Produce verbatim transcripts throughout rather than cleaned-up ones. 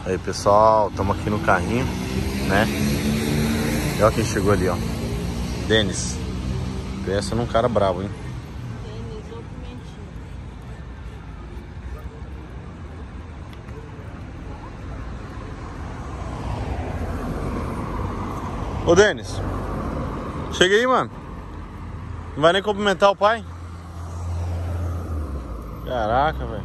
Aí pessoal, estamos aqui no carrinho, né? E olha quem chegou ali, ó. Denis. Pensa num cara bravo, hein? Ô Denis, chega aí, mano. Não vai nem cumprimentar o pai? Caraca, velho.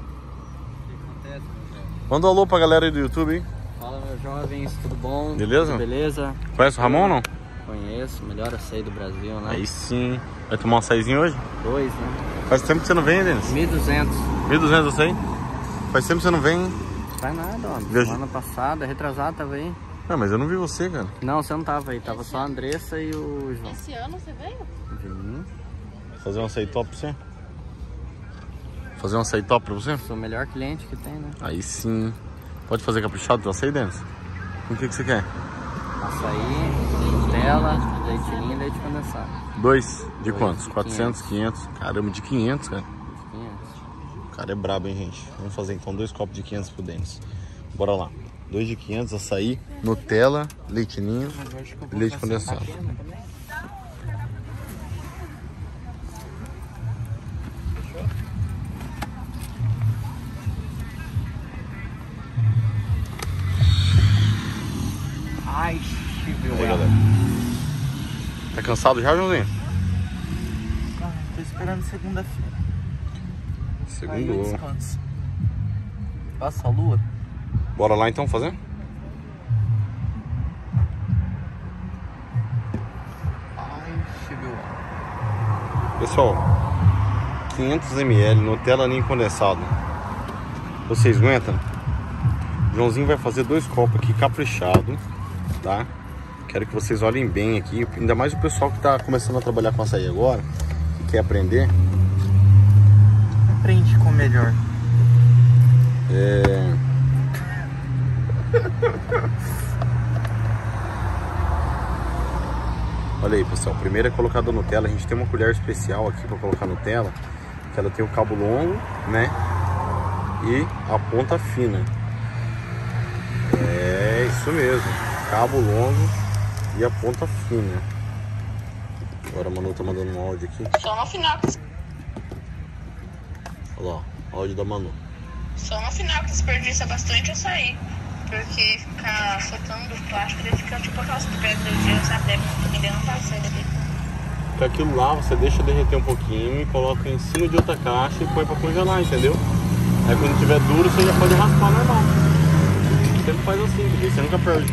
Manda um alô pra galera aí do YouTube, hein? Fala, meus jovens, tudo bom? Beleza? Tudo beleza? Conhece o Ramon ou não? Conheço, melhor açaí do Brasil, né? Aí sim. Vai tomar um açaizinho hoje? Dois, né? Faz tempo que você não vem, Denis? mil e duzentos. mil e duzentos açaí? Faz tempo que você não vem, hein? Faz nada, ó. Viu? Semana passada, retrasada, tava aí. Não, mas eu não vi você, cara. Não, você não tava aí, tava só a Andressa e o João. Esse ano você veio? Vim. Fazer um açaí top pra você? Fazer um açaí top pra você? Sou o melhor cliente que tem, né? Aí sim. Pode fazer caprichado do açaí, Denis? Com o que, que você quer? Açaí, Nutella, leite ninho e leite condensado. Dois? De Dois, quantos? de quatrocentos, quinhentos? Caramba, de quinhentos, cara. quinhentos. O cara é brabo, hein, gente? Vamos fazer então dois copos de quinhentos pro Denis. Bora lá. Dois de quinhentos, açaí, Nutella, leite ninho e leite condensado. Ai, chibio. Aí, galera. Tá cansado já, Joãozinho? Ah, tô esperando segunda-feira. Aí eu Segundo. descanso. Passa a lua. Bora lá então fazer? Ai, chibio. Pessoal, quinhentos mililitros, Nutella ninho condensado. Vocês aguentam? O Joãozinho vai fazer dois copos aqui caprichado, tá? Quero que vocês olhem bem aqui, ainda mais o pessoal que tá começando a trabalhar com açaí agora, que quer aprender. Aprende com o melhor. É... Olha aí, pessoal, primeiro é colocar a Nutella. A gente tem uma colher especial aqui para colocar Nutella, que ela tem o cabo longo, né, e a ponta fina. É isso mesmo, cabo longo e a ponta fina. Agora a Manu tá mandando um áudio aqui. Só no final. Olha lá, áudio da Manu. Só no final que desperdiça bastante açaí. Porque ficar soltando o plástico, ele fica tipo aquelas pedras de gelo, sabe? Deve não faz açaí daqui. Que aquilo lá você deixa derreter um pouquinho e coloca em cima de outra caixa e põe pra congelar, entendeu? Aí quando tiver duro você já pode raspar normal. Sempre faz assim, porque você nunca perde.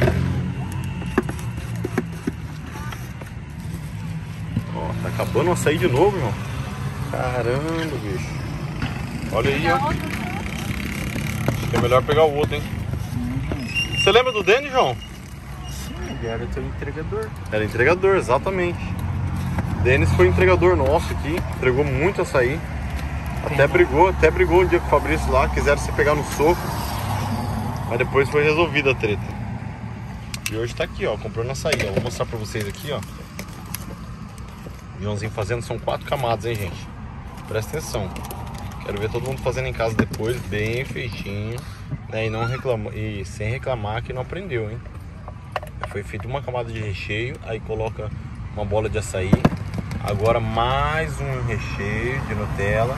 Ó, tá acabando o açaí de novo, irmão. Caramba, bicho. Olha aí, ó. Acho que é melhor pegar o outro, hein? Você lembra do Denis, João? Sim, ele era teu entregador. Era entregador, exatamente. Denis foi entregador nosso aqui, entregou muito açaí. Até brigou, até brigou um dia com o Fabrício lá, quiseram se pegar no soco. Mas depois foi resolvida a treta. E hoje tá aqui, ó, comprando açaí, ó. Vou mostrar pra vocês aqui, ó. O Joãozinho fazendo, são quatro camadas, hein, gente. Presta atenção. Quero ver todo mundo fazendo em casa depois, bem feitinho, né? E, não reclama, e sem reclamar que não aprendeu, hein? Foi feito uma camada de recheio, aí coloca uma bola de açaí. Agora mais um recheio de Nutella.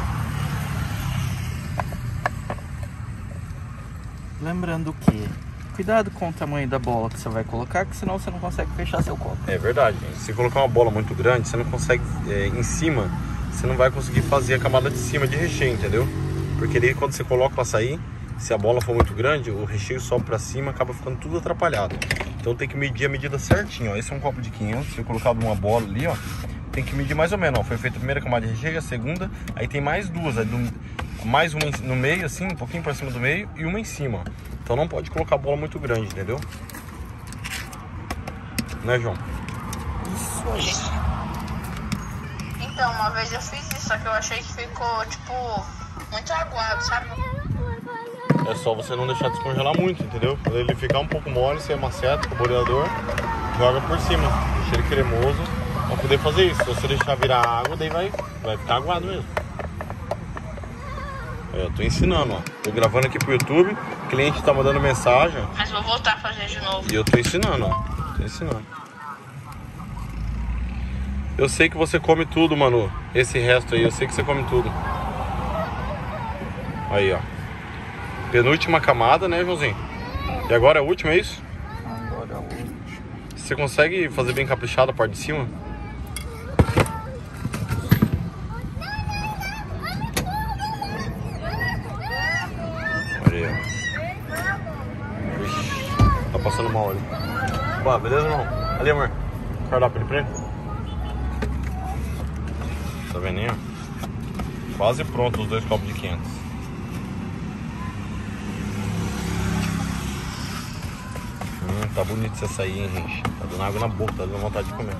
Lembrando que cuidado com o tamanho da bola que você vai colocar, que senão você não consegue fechar seu copo. É verdade, gente. Se colocar uma bola muito grande, você não consegue, é, em cima, você não vai conseguir fazer a camada de cima de recheio, entendeu? Porque aí quando você coloca o açaí, se a bola for muito grande, o recheio sobe pra cima, acaba ficando tudo atrapalhado. Então tem que medir a medida certinho, ó. Esse é um copo de quinhentos, se eu colocar uma bola ali, ó, tem que medir mais ou menos, ó. Foi feita a primeira camada de recheio, a segunda, aí tem mais duas, aí do, mais uma no meio, assim, um pouquinho pra cima do meio e uma em cima, ó. Então não pode colocar bola muito grande, entendeu? Né, João? Isso aí. Então, uma vez eu fiz isso, só que eu achei que ficou, tipo, muito aguado, sabe? É só você não deixar descongelar muito, entendeu? Quando ele ficar um pouco mole, você maceta com o boleador, joga por cima, deixa ele cremoso pra poder fazer isso. Se você deixar virar água, daí vai, vai ficar aguado mesmo. Eu tô ensinando, ó. Tô gravando aqui pro YouTube, o cliente tá mandando mensagem. Mas vou voltar a fazer de novo. E eu tô ensinando, ó. Tô ensinando. Eu sei que você come tudo, Manu. Esse resto aí, eu sei que você come tudo. Aí, ó. Penúltima camada, né, Joãozinho? E agora é a última, é isso? Agora é a última. Você consegue fazer bem caprichado a parte de cima? Olha aí, ó. Ixi, tá passando mal ali. Pô, beleza, irmão? Ali, amor. Cardápio ali pra ele. Tá vendo aí, ó? Quase pronto os dois copos de quinhentos. Hum, tá bonito esse açaí, hein, gente? Tá dando água na boca, tá dando vontade de comer.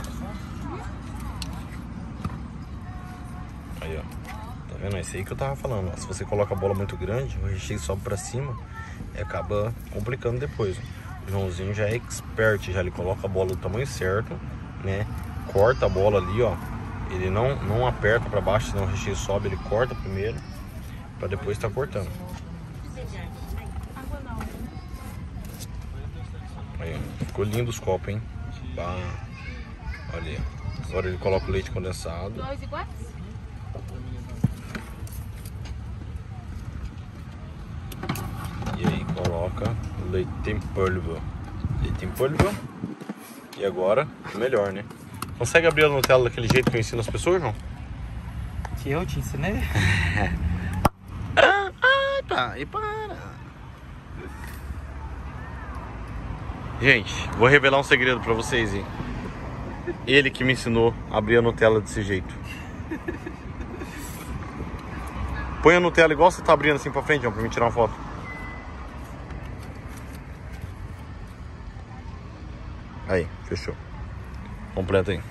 Aí, ó. Tá vendo? É isso aí que eu tava falando. Ó. Se você coloca a bola muito grande, o recheio sobe pra cima e acaba complicando depois. Ó. O Joãozinho já é expert, já ele coloca a bola do tamanho certo, né? Corta a bola ali, ó. Ele não, não aperta pra baixo, senão o recheio sobe, ele corta primeiro pra depois tá cortando. Aí, ó. Ficou lindo os copos, hein? Bah. Olha aí. Agora ele coloca o leite condensado. Dois iguais? E aí coloca o leite em polvo. Leite em polvo. E agora, o melhor, né? Consegue abrir a Nutella daquele jeito que eu ensino as pessoas, João? Que eu te ensinei? ah, ah, tá. E para. Gente, vou revelar um segredo pra vocês, hein? Ele que me ensinou a abrir a Nutella desse jeito. Põe a Nutella igual você tá abrindo assim pra frente, João, pra mim tirar uma foto. Aí, fechou. Completa aí.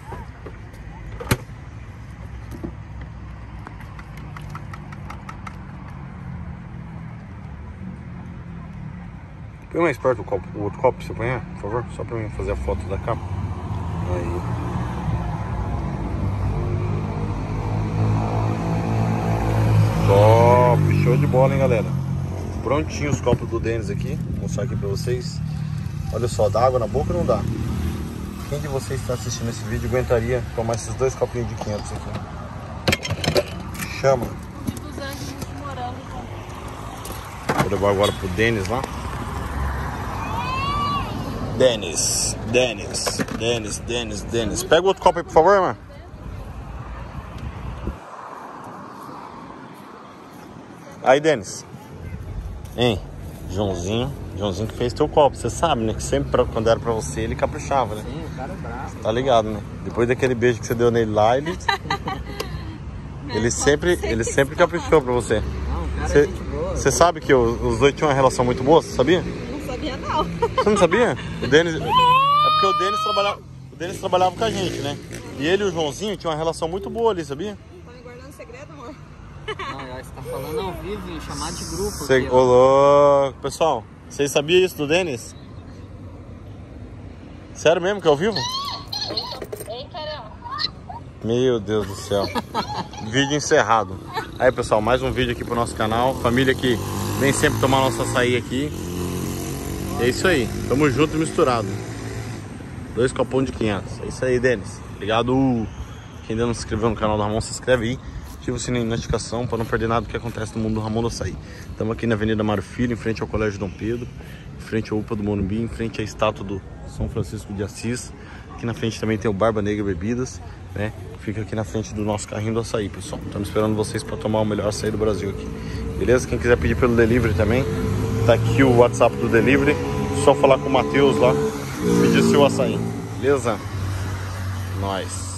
Põe mais perto o, copo, o outro copo pra você apanhar, por favor. Só pra mim fazer a foto da capa. Aí. Top! Show de bola, hein, galera? Prontinho os copos do Denis aqui. Vou mostrar aqui pra vocês. Olha só, dá água na boca ou não dá? Quem de vocês está assistindo esse vídeo aguentaria tomar esses dois copinhos de quinhentos aqui? Chama. Vou levar agora pro Denis lá. Denis, Denis, Denis, Denis, Denis. Pega o outro copo aí, por favor, irmã. Aí, Denis. Hein, Joãozinho. Joãozinho que fez teu copo, você sabe, né? Que sempre pra, quando era pra você, ele caprichava, né? Sim, o cara é bravo. Tá ligado, né? Depois daquele beijo que você deu nele lá, ele... ele sempre, ele sempre caprichou pra você. Não, o cara Cê, é gente boa. Você sabe que os, os dois tinham uma relação muito boa, você sabia? Não sabia, não. Você não sabia? O Denis... É porque o Denis trabalhava, o Denis trabalhava com a gente, né? E ele e o Joãozinho tinham uma relação muito boa ali, sabia? Tá me guardando segredo, amor? Não, você tá falando ao vivo, em chamada de grupo. Cê, aqui, ô, louco. Pessoal, vocês sabiam isso do Denis? Sério mesmo que é ao vivo? Ei, caramba. Meu Deus do céu. Vídeo encerrado. Aí, pessoal, mais um vídeo aqui pro nosso canal. Família que vem sempre tomar nosso açaí aqui. É isso aí. Tamo junto e misturado. Dois copões de quinhentos. É isso aí, Denis. Obrigado. Quem ainda não se inscreveu no canal do Ramon, se inscreve aí. Ativa o sininho de notificação para não perder nada do que acontece no mundo do Ramon do Açaí. Estamos aqui na Avenida Mário Filho, em frente ao Colégio Dom Pedro, em frente ao U P A do Morumbi, em frente à estátua do São Francisco de Assis. Aqui na frente também tem o Barba Negra Bebidas, né? Fica aqui na frente do nosso carrinho do açaí, pessoal. Estamos esperando vocês para tomar o melhor açaí do Brasil aqui. Beleza? Quem quiser pedir pelo delivery também, tá aqui o WhatsApp do delivery. Só falar com o Matheus lá, pedir seu açaí. Beleza? Nós.